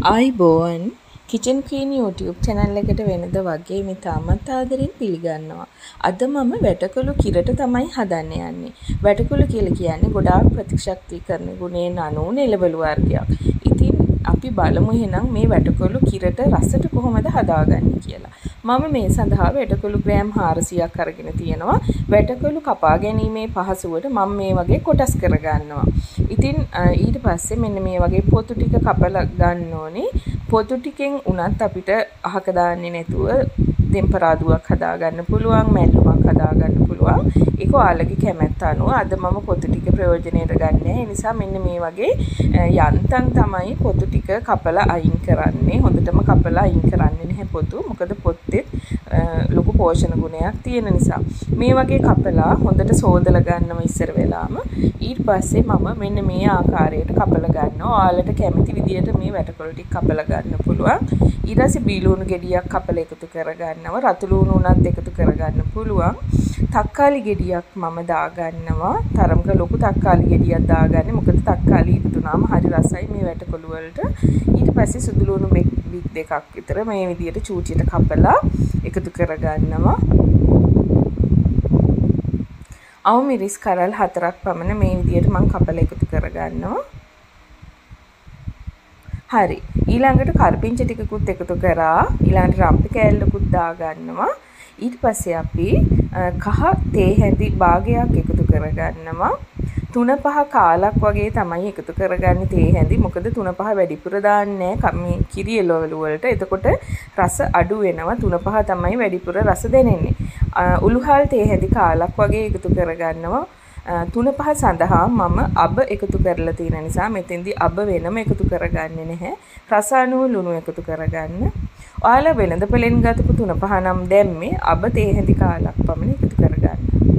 ආයිබෝවන් kitchen queen YouTube channel එකට වෙනද වගේ මේ තාමත් ආදරෙන් පිළිගන්නවා. අද මම වැටකොළු කිරට තමයි හදන්න යන්නේ. වැටකොළු කියලා කියන්නේ ගොඩාක් ප්‍රතිශක්තිකරණ ගුණයෙන් අනුන එළවලු වර්ගයක්. ඉතින් අපි බලමු එහෙනම් මේ වැටකොළු කිරට රසට කොහොමද හදාගන්නේ කියලා. මම මේ සඳහා වැටකොළු ග්‍රෑම් 400ක් අරගෙන තියෙනවා. වැටකොළු කපා ගැනීමේ පහසුවට මම මේ වගේ කොටස් කරගන්නවා. ඉතින් ඊට පස්සේ මෙන්න මේ වගේ පොතු ටික කපලා ගන්න ඕනේ. පොතු ටිකෙන් උනත් අපිට අහක දාන්නේ නැතුව දෙම්පරාදුවක් හදා ගන්න පුළුවන්, මැල්ලුමක් හදා ගන්න පුළුවන්. ඒක ඔයාලගේ කැමැත්ත අනුව අද මම පොතු ටික ප්‍රයෝජනෙට ගන්නෑ. ඒ නිසා මෙන්න මේ වගේ යන්තම් තමයි පොතු ටික කපලා අයින් කරන්නේ. හොඳටම කපලා අයින් කරන්නේ නැහැ පොතු. මොකද පොත්තේ ලොකු පෝෂණ ගුණයක් තියෙන නිසා. මේ වගේ කපලා හොඳට සෝදලා ගන්නම ඉස්සර වෙලාම ඊට පස්සේ මම මෙන්න මේ ආකාරයට කපලා ගන්නවා. ඔයාලට කැමති විදියට මේ වැටකොළු ටික කපලා ගන්න පුළුවන්. ඊට පස්සේ බීලුණු ගෙඩියක් කපලා එකතු කරගන්නවා. රතු ලුණු උනත් එකතු කරගන්න පුළුවන්. තක්කාලි ගෙඩියක් මම දාගන්නවා. තරමක ලොකු තක්කාලි ගෙඩියක් දාගන්නේ. මොකද තක්කාලි ඉතුනාම හරි රසයි මේ වැටකොළු වලට. ඊට පස්සේ සුදු ලුණු බික් දෙකක් විතර මේ විදියට චූටියට කපලා එකතු කරගන්නවා. අවු මිරිස් කරල් 4ක් පමණ මේ විදියට මම කපලා එකතු කරගන්නවා. හරි. ඊළඟට කරපිංච ටිකකුත් එකතු කරා. ඊළඟට රම්පි කෑල්ලකුත් දාගන්නවා. ඊට පස්සේ අපි කහ තේ හැඳි භාගයක් එකතු කරගන්නවා. 3-5 කාලක් වගේ තමයි එකතු කරගන්නේ තේ හැඳි. මොකද 3-5 වැඩිපුර දාන්නේ මේ කිරි එළවලු වලට. එතකොට රස අඩු වෙනවා. 3-5 තමයි වැඩිපුර රස දැනෙන්නේ. උළුහල් තේ හැඳි කාලක් වගේ එකතු කරගන්නවා. 3-5 සඳහා මම අබ එකතු කරලා තියෙන නිසා මෙතෙන්දී අබ වෙනම එකතු කරගන්නේ නැහැ. රස අනුව ලුණු එකතු කරගන්න. ඔයාලා වෙනද පළෙන් ගතපු 3-5 නම් දැම්මේ අබ තේ හැඳි කාලක් පමණ එකතු කරගන්න.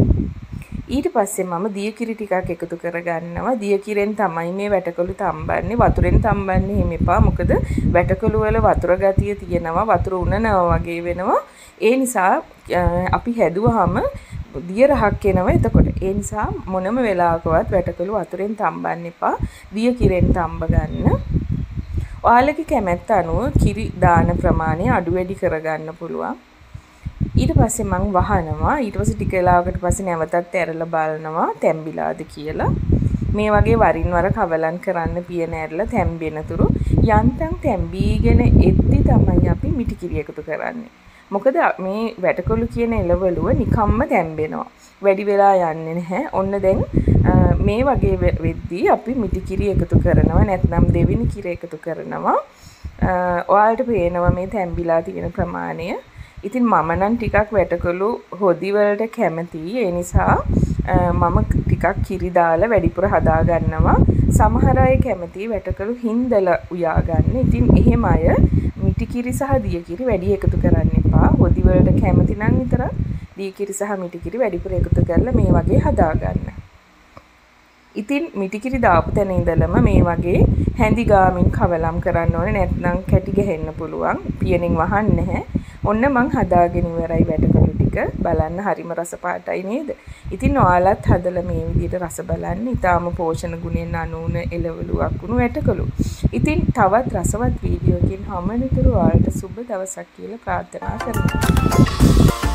ඊට පස්සේ මම දියකිරි ටිකක් එකතු කරගන්නවා. දියකිරෙන් තමයි මේ වැටකොළු තම්බන්නේ. වතුරෙන් තම්බන්නේ එහෙම එපා. මොකද වැටකොළු වල වතුර ගතිය තියෙනවා. වතුර උනනවා වගේ වෙනවා. ඒ නිසා අපි හැදුවාම දිය රහක් එනවා. එතකොට ඒ නිසා මොනම වෙලාවකවත් වැටකොළු වතුරෙන් තම්බන්න එපා. දියකිරෙන් තම්බ ගන්න. ඔයාලගේ කැමැත්ත අනුව කිරි දාන ප්‍රමාණය අඩු වැඩි කරගන්න පුළුවන්. ඊට පස්සේ මම වහනවා. ඊට පස්සේ ටික වෙලාවකට පස්සේ නැවතත් ඇරලා බලනවා තැම්බිලාද කියලා. මේ වගේ වරින් වර කවලන් කරන්න පියන ඇරලා තැම්බෙනතුරු යන්තම් තැම්බීගෙන එද්දි තමයි අපි මිටි කිරි එකතු කරන්නේ. මොකද මේ වැටකොළු කියන එළවලුව නිකම්ම තැම්බෙනවා. වැඩි වෙලා යන්නේ නැහැ. ඔන්න දැන් මේ වගේ වෙද්දී අපි මිටි කිරි එකතු කරනවා. නැත්නම් දෙවෙනි කිරි එකතු කරනවා. ඔයාලට පේනවා මේ තැම්බිලා තියෙන ප්‍රමාණය. ඉතින් මම නම් ටිකක් වැටකොළු හොදි වලට කැමතියි. ඒ නිසා මම ටිකක් කිරි දාලා වැඩිපුර හදා ගන්නවා. සමහර අය කැමතියි වැටකොළු හින්දලා උයා ගන්න. ඉතින් එහෙම අය මිටි කිරි සහ දිය කිරි වැඩි එකතු කරන්න එපා. හොදි වලට කැමති නම් විතරක් දිය කිරි සහ මිටි කිරි වැඩිපුර එකතු කරලා මේ වගේ හදා ගන්න. ඉතින් මිටි කිරි දාපු තැන ඉඳලම මේ වගේ හැඳි ගාමින් කවලම් කරන්න ඕනේ. නැත්නම් කැටි ගහෙන්න පුළුවන්. පියනෙන් වහන්නේ නැහැ. ඔන්න මං හදාගෙන ඉවරයි වැටකොළු ටික. බලන්න හරිම රස පාටයි නේද? ඉතින් ඔයාලත් හදලා මේ විදිහට රස බලන්න. ඊටාම පෝෂණ ගුණයෙන් අනුන එළවලුවක් වුණු වැටකොළු. ඉතින් තවත් රසවත් වීඩියෝකින් හමුවෙනතුරු ඔයාලට සුබ දවසක් කියලා ප්‍රාර්ථනා කරනවා.